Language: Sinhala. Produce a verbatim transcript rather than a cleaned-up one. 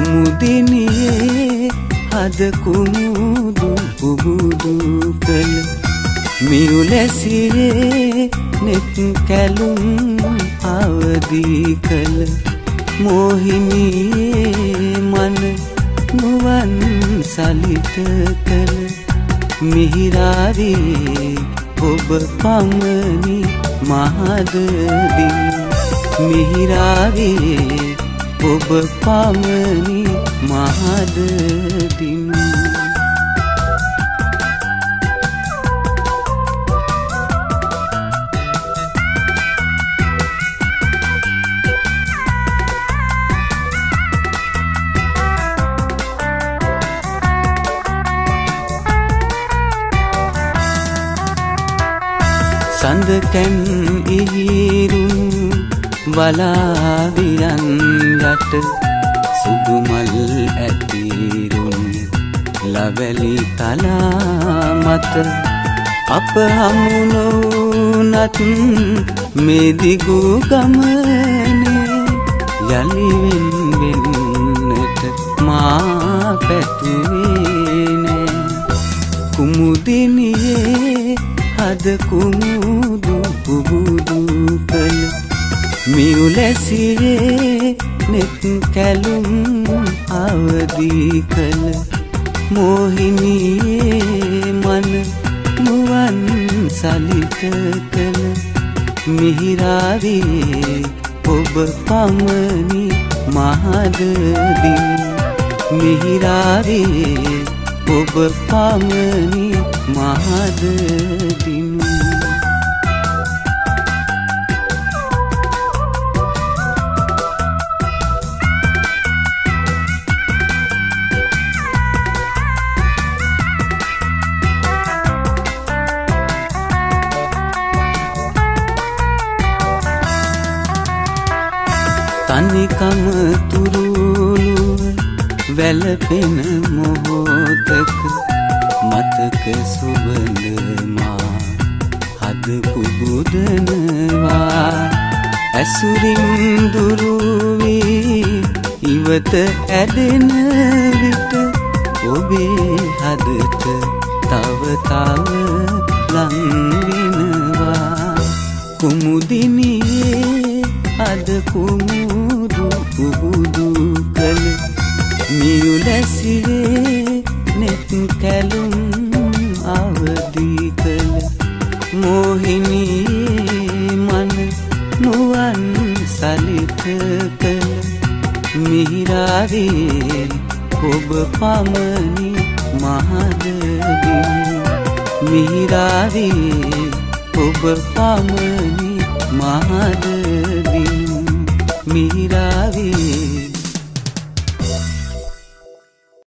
කුමුදිනියේ හද කුමුදු පුබුදු කළ මියුලැසියේ නෙත් කැලුම් අවදී කළ මෝහිනියේ මන නුවන් සලිත කළ මිහිරාවේ ඔබ පමණි මහදදින් මිහිරාවේ ඔබ පමණි මහදදින් සඳකැන් ඉහිරුම් වලාවියන් යට සුදුමල් ඇතිරුම් ලවැලි තලා මත අප හමු නොවුනත් මේ දිගු ගමනේ යලිවෙන් වෙන්නට මා පැතුවේ නෑ කුමුදිනියේ හද කුමුදු පුබුදු කළ මියුලැසියේ නෙත් කැලුම් අවදී කළ මෝහිනියේ මන නුවන් සලිත කළ මිහිරාවේ ඔබ පමණි මහදදින් මිහිරාවේ ඔබ පමණි මහදදින් තනිකම තුරුළුව වැළපෙන මොහොතක මතක සුවඳ මා හද පුබුදනවා ඇසුරින් දුරු වී ඉවත ඇදෙන විට ඔබේ හදට තව තව ලං වෙනවා කුමුදිනියේ හද කුමුදු පුබුදු කළ මියුලැසියේ නෙත් කැලුම් අවදී කළ මෝහිනියේ මන නුවන් සලිත කළ මිහිරාවේ ඔබ පමණි මහදදින් මිහිරාවේ ඔබ පමණි මහදදින් මිහිරාවේ